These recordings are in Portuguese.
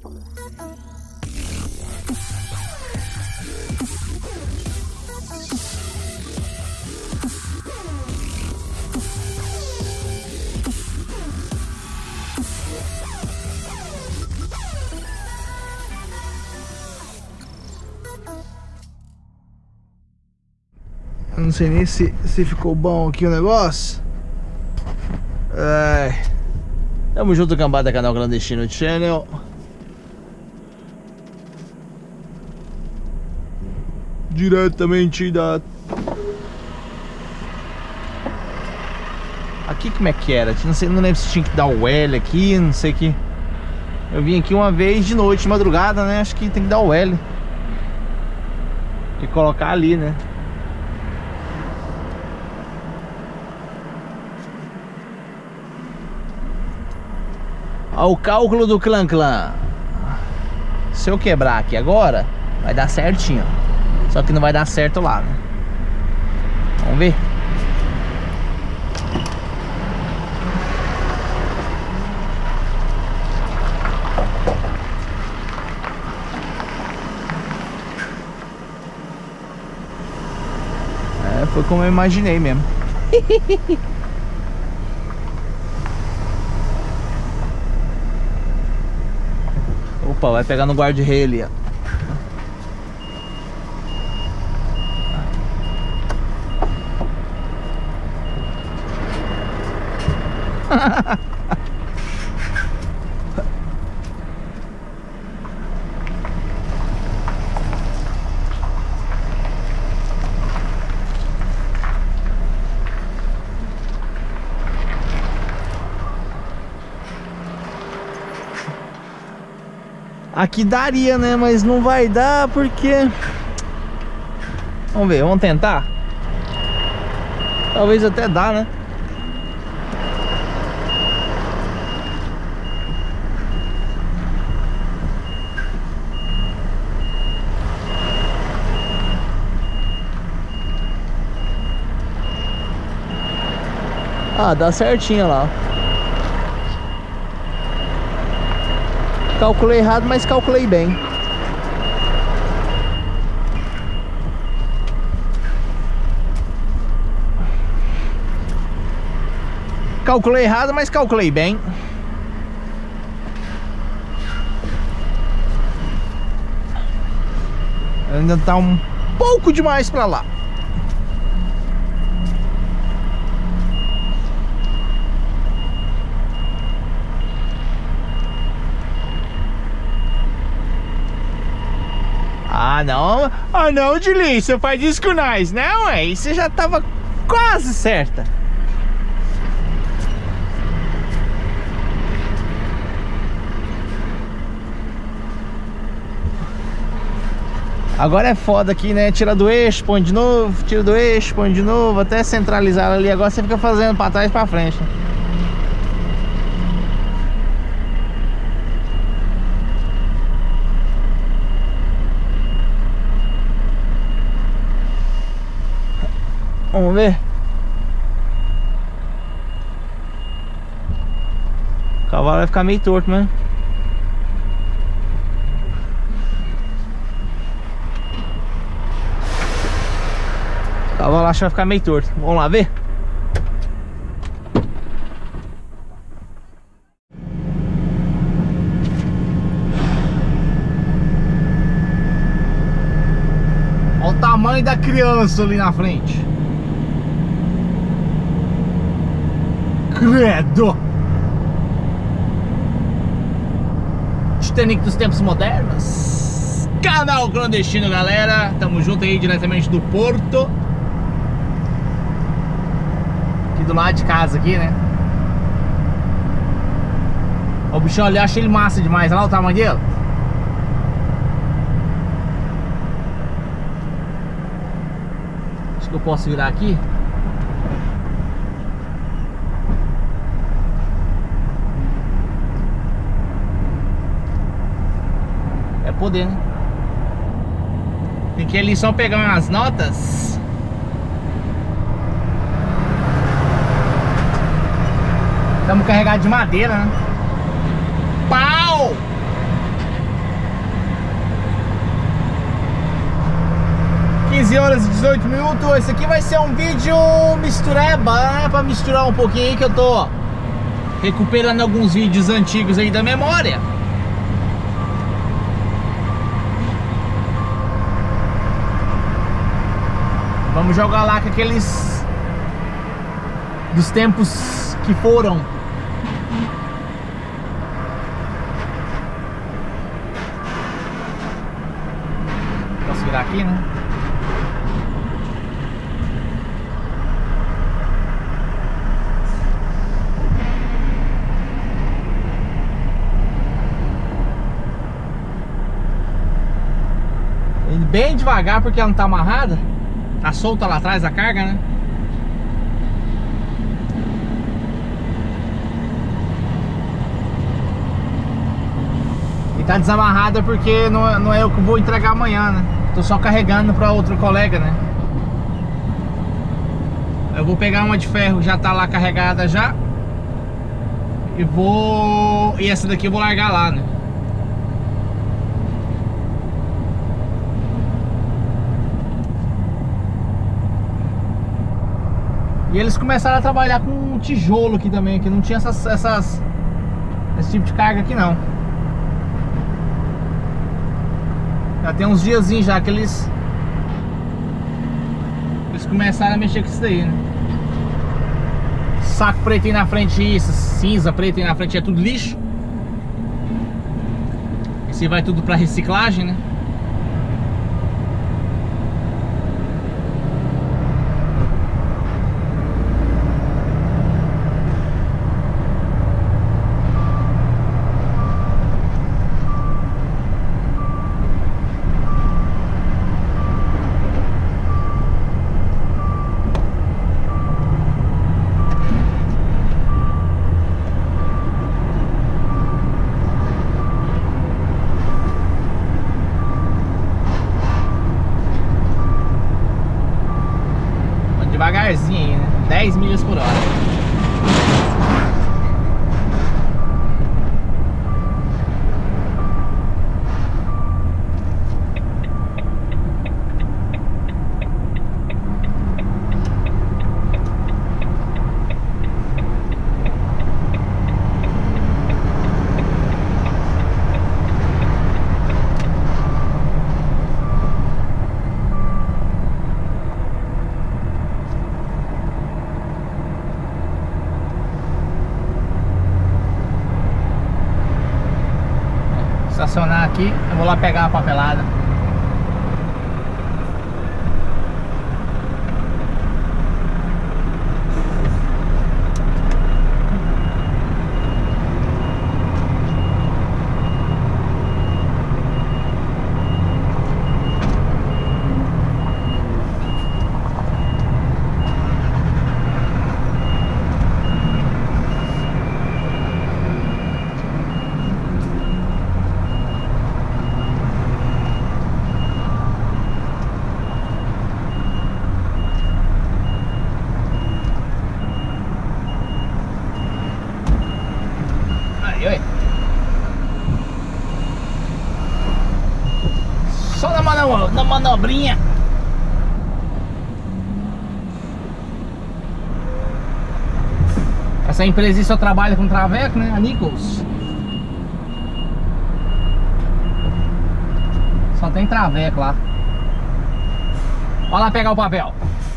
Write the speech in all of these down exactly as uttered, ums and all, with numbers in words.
Eu não sei nem se, se ficou bom aqui o negócio. Ai. Tamo junto, cambada, canal Clandestino Channel. Diretamente da... Aqui como é que era? Não sei, não lembro se tinha que dar o L aqui, não sei que. Eu vim aqui uma vez de noite, de madrugada, né? Acho que tem que dar o L e colocar ali, né? Ó, o cálculo do clã clã. Se eu quebrar aqui agora, vai dar certinho. Só que não vai dar certo lá, né? Vamos ver. É, foi como eu imaginei mesmo. Opa, vai pegar no guarda-rei ali, ó. Aqui daria, né? Mas não vai dar porque... Vamos ver, vamos tentar. Talvez até dá, né? Ah, dá certinho lá. Calculei errado, mas calculei bem. Calculei errado, mas calculei bem. Ainda tá um pouco demais pra lá. Ah, não. Ah, não, Julie, você faz isso com nós. Não, é. Você já tava quase certa. Agora é foda aqui, né? Tira do eixo, põe de novo, tira do eixo, põe de novo, até centralizar ali. Agora você fica fazendo pra trás e pra frente. Vamos ver. O cavalo vai ficar meio torto, né? O cavalo acho que vai ficar meio torto. Vamos lá ver? Olha o tamanho da criança ali na frente. Credo! Titanic dos tempos modernos. Canal Clandestino, galera. Tamo junto aí diretamente do Porto. Aqui do lado de casa aqui, né? Ó, o bichão ali, eu achei ele massa demais. Olha lá o tamanho dele. Acho que eu posso virar aqui. Poder, né? Tem que ir ali só pegar umas notas. Estamos carregados de madeira, né? Pau! dezoito minutos. Esse aqui vai ser um vídeo mistureba, né? Pra misturar um pouquinho aí, que eu tô recuperando alguns vídeos antigos aí da memória. Vamos jogar lá com aqueles dos tempos que foram. Posso virar aqui, né? Indo bem devagar porque ela não tá amarrada. Tá solta lá atrás a carga, né? E tá desamarrada porque não, não é eu que vou entregar amanhã, né? Tô só carregando pra outro colega, né? Eu vou pegar uma de ferro, já tá lá carregada já. E vou... E essa daqui eu vou largar lá, né? E eles começaram a trabalhar com tijolo aqui também, que não tinha essas, essas, esse tipo de carga aqui não. Já tem uns diazinhos já que eles Eles começaram a mexer com isso daí, né? Saco preto aí na frente, isso, cinza preto aí na frente é tudo lixo. Esse vai tudo pra reciclagem, né? Devagarzinho aí, né? dez milhas por hora. Estacionar aqui, eu vou lá pegar a papelada. Só na, mano, na manobrinha. Essa empresa só trabalha com traveco, né? A Nichols. Só tem traveco lá. Olha lá pegar o papel.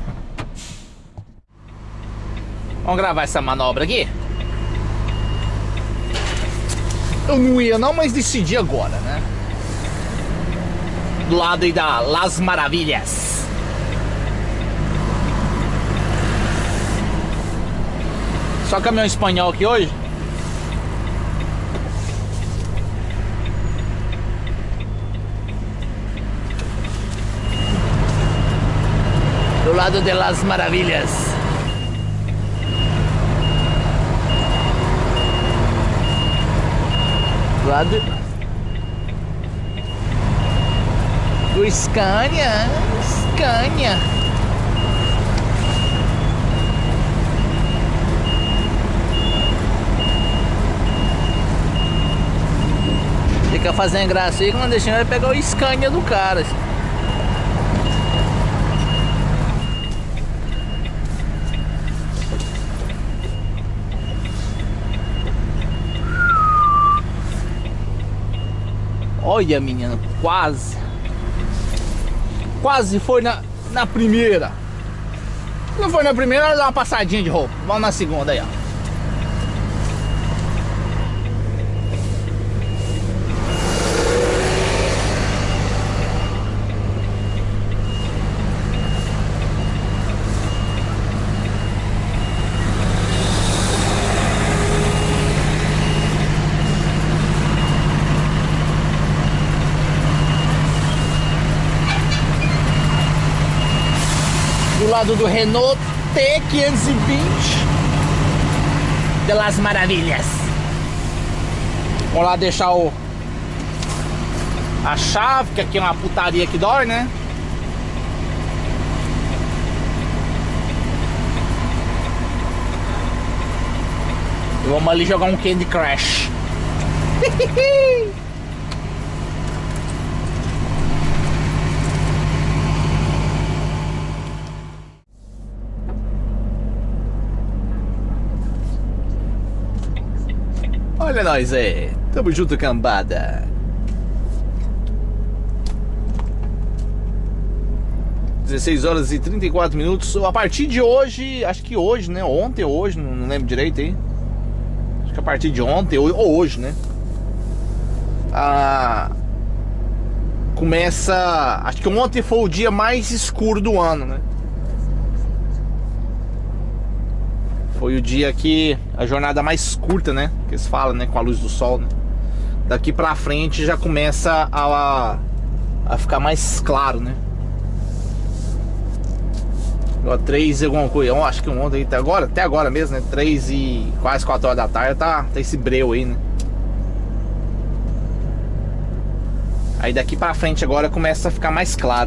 Vamos gravar essa manobra aqui? Eu não ia não, mas decidi agora, né? Do lado aí da Las Maravilhas. Só caminhão espanhol aqui hoje. Do lado de Las Maravilhas. Do lado do Scania, Scania. Fica fazendo graça aí, quando deixando vai pegar o Scania do cara. Olha, menino, quase. Quase foi na, na primeira. Não foi na primeira, dá uma passadinha de roupa. Vamos na segunda aí, ó. Do lado do Renault T quinhentos e vinte de las Maravilhas. Vamos lá deixar o a chave, que aqui é uma putaria que dói, né? E vamos ali jogar um Candy Crush. Olha nós aí, tamo junto, cambada. dezesseis horas e trinta e quatro minutos. A partir de hoje, acho que hoje, né? Ontem ou hoje, não lembro direito aí. Acho que a partir de ontem ou hoje, né? Ah, começa. Acho que ontem foi o dia mais escuro do ano, né? Foi o dia que a jornada mais curta, né? Que eles falam, né? Com a luz do sol, né? Daqui pra frente já começa a, a ficar mais claro, né? Agora três e alguma coisa. Eu acho que ontem, até agora, até agora mesmo, né? Três e quase quatro horas da tarde tá, tá esse breu aí, né? Aí daqui pra frente agora começa a ficar mais claro.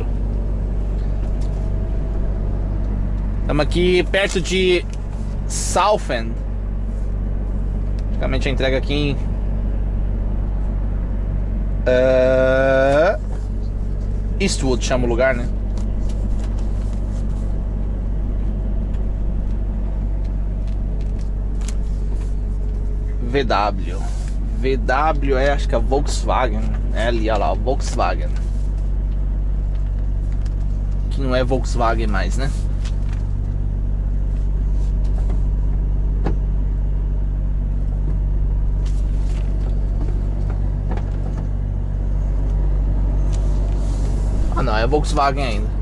Estamos aqui perto de Southend. Praticamente a entrega aqui em uh, Eastwood, chama o lugar, né? V W V W é, acho que é Volkswagen. É ali, olha lá, Volkswagen. Que não é Volkswagen mais, né? Ah não, é Volkswagen ainda.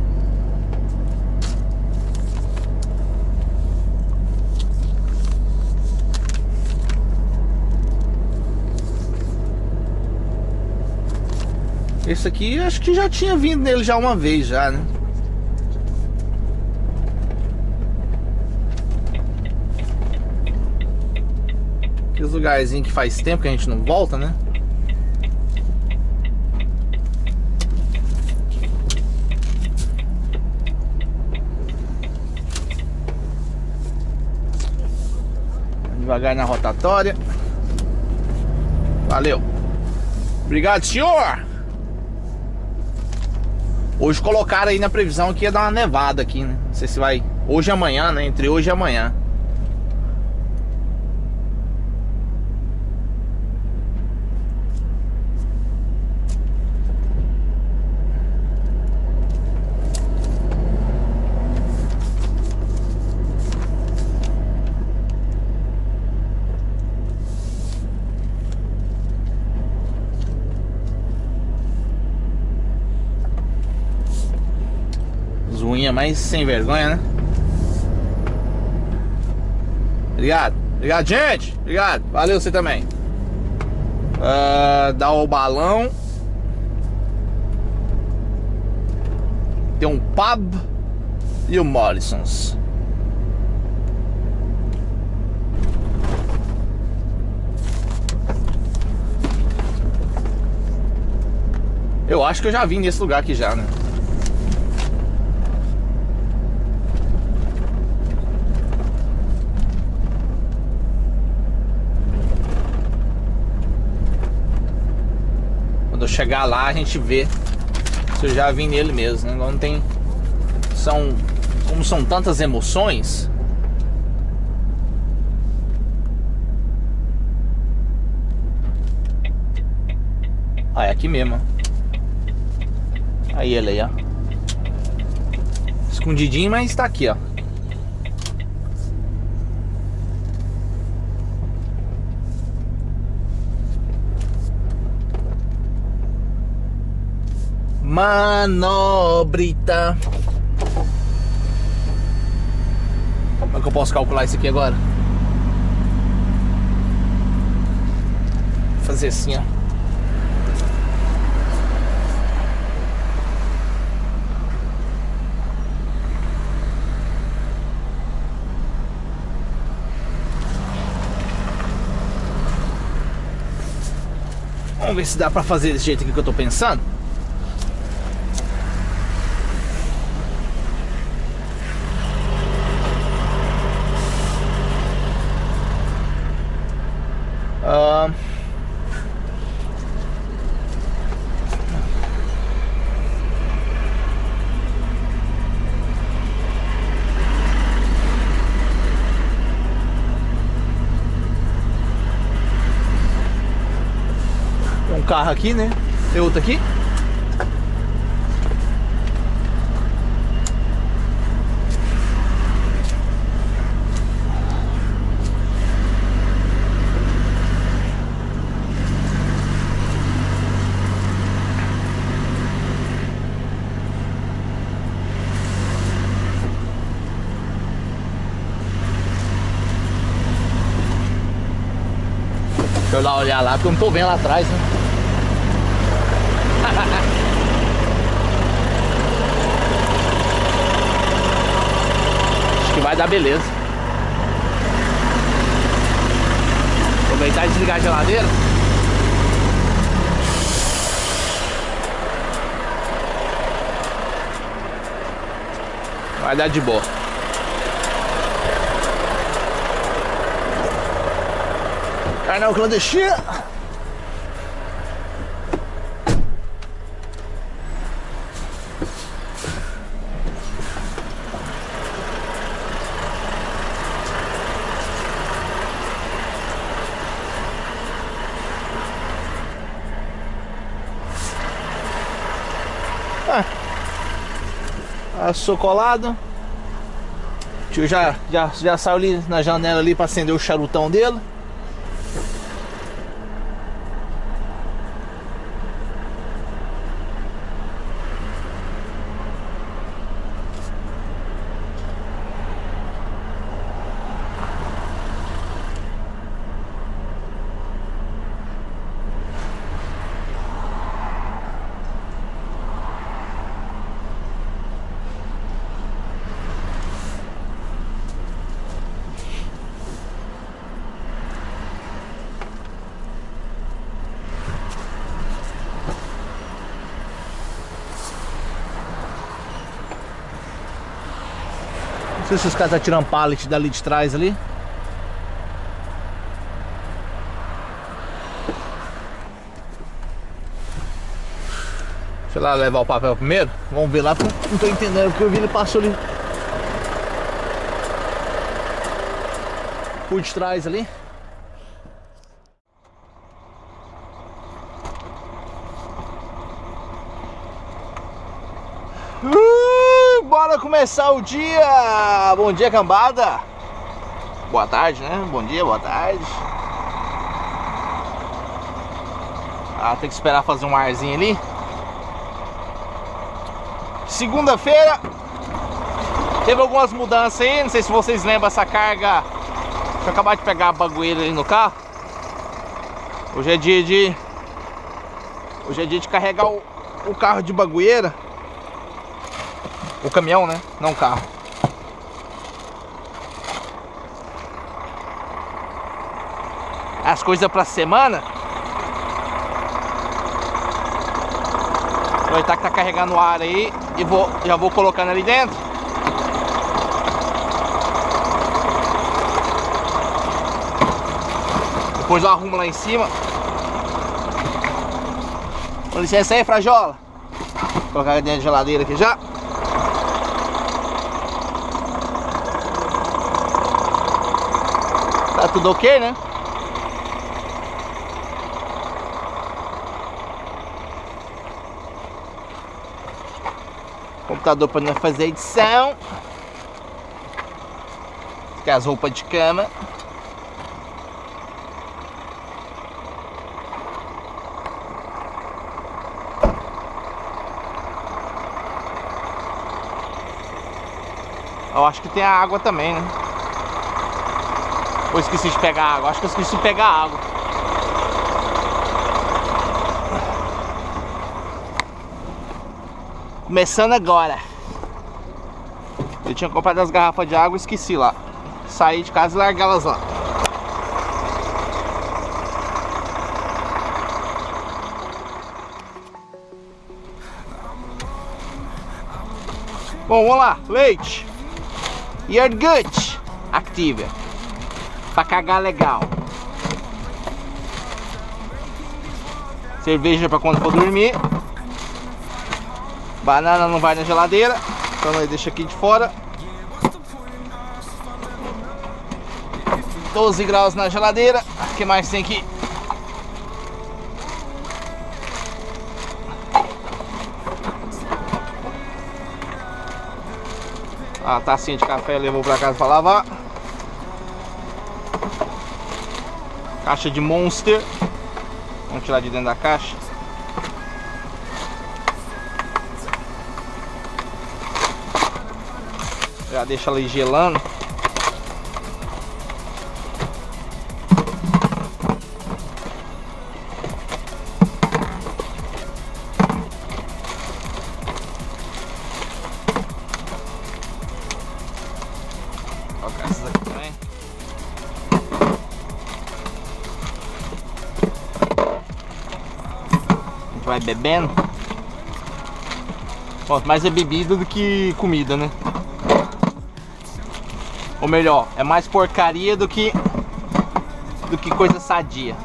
Esse aqui acho que já tinha vindo nele já uma vez já, né? Aqueles lugarzinhos que faz tempo que a gente não volta, né? Devagar na rotatória. Valeu. Obrigado, senhor. Hoje colocaram aí na previsão que ia dar uma nevada aqui, né? Não sei se vai hoje e amanhã, né? Entre hoje e amanhã. Zoinha mais sem vergonha, né? Obrigado. Obrigado, gente. Obrigado. Valeu, você também. Uh, dá o balão. Tem um pub e o Morrisons. Eu acho que eu já vim nesse lugar aqui já, né? Quando eu chegar lá a gente vê se eu já vim nele mesmo, né? Não tem... São... Como são tantas emoções... Ah, é aqui mesmo. Aí ele aí, ó. Escondidinho, mas tá aqui, ó. Manobrita. Como é que eu posso calcular isso aqui agora? Vou fazer assim, ó. Vamos ver se dá pra fazer desse jeito aqui que eu tô pensando. Uh... Tem um carro aqui, né? Tem outro aqui. Deixa eu lá olhar lá, porque eu não tô vendo lá atrás, né? Acho que vai dar beleza. Aproveitar e desligar a geladeira. Vai dar de boa. Canal clandestino. Ah, socolado. O tio já, já, já saiu ali na janela ali para acender o charutão dele. Não sei se os caras estão tirando pallet dali de trás ali. Deixa eu lá levar o papel primeiro. Vamos ver lá, porque eu não tô entendendo, porque eu vi ele passou ali por de trás ali. Uh, bora começar o dia! Bom dia, cambada! Boa tarde, né? Bom dia, boa tarde. Ah, tem que esperar fazer um arzinho ali. Segunda-feira teve algumas mudanças aí. Não sei se vocês lembram essa carga. Deixa eu acabar de pegar a bagueira ali no carro. Hoje é dia de Hoje é dia de carregar o, o carro de bagueira. O caminhão, né? Não o carro. As coisas pra semana. Aproveitar que tá carregando o ar aí e vou, já vou colocando ali dentro. Depois eu arrumo lá em cima. Com licença aí, Frajola. Vou colocar dentro da geladeira aqui já. Tá tudo ok, né? Computador para nós fazer edição. Aqui as roupas de cama. Eu acho que tem a água também, né? Ou esqueci de pegar água. Acho que eu esqueci de pegar água. Começando agora. Eu tinha comprado as garrafas de água e esqueci lá. Saí de casa e larguei elas lá. Bom, vamos lá. Leite. Yogurt. Activia. Pra cagar legal. Cerveja pra quando for dormir. Banana não vai na geladeira. Então nós deixa aqui de fora. doze graus na geladeira. O que mais tem aqui? A tacinha de café levou pra casa pra lavar. Caixa de Monster. Vamos tirar de dentro da caixa. Já deixa ela aí gelando. Colocar essas aqui também. A gente vai bebendo. Bom, mais é bebida do que comida, né? Ou melhor, é mais porcaria do que do que coisa sadia.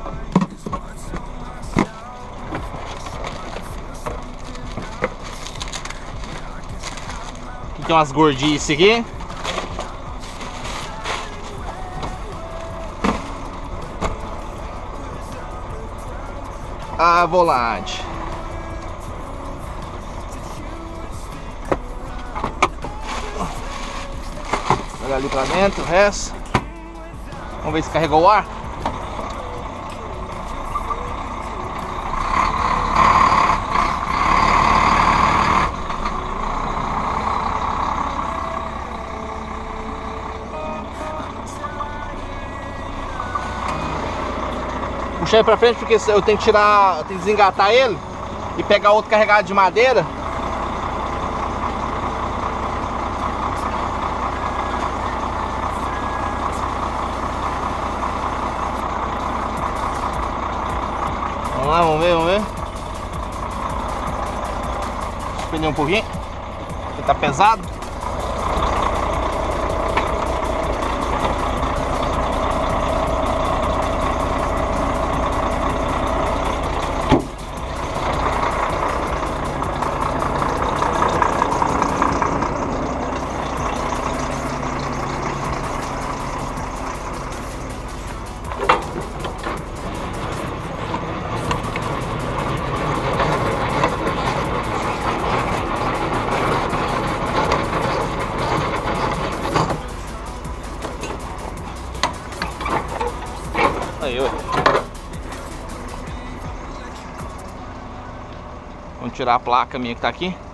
Aqui tem umas gordices aqui. A volante. Olha ali pra dentro, o resto. Vamos ver se carregou o ar. Puxar ele pra frente porque eu tenho que tirar, eu tenho que desengatar ele e pegar outro carregado de madeira. Vamos lá, vamos ver, vamos ver. Deixa eu prender um pouquinho, porque tá pesado. Aí, ó. Vamos tirar a placa minha que tá aqui.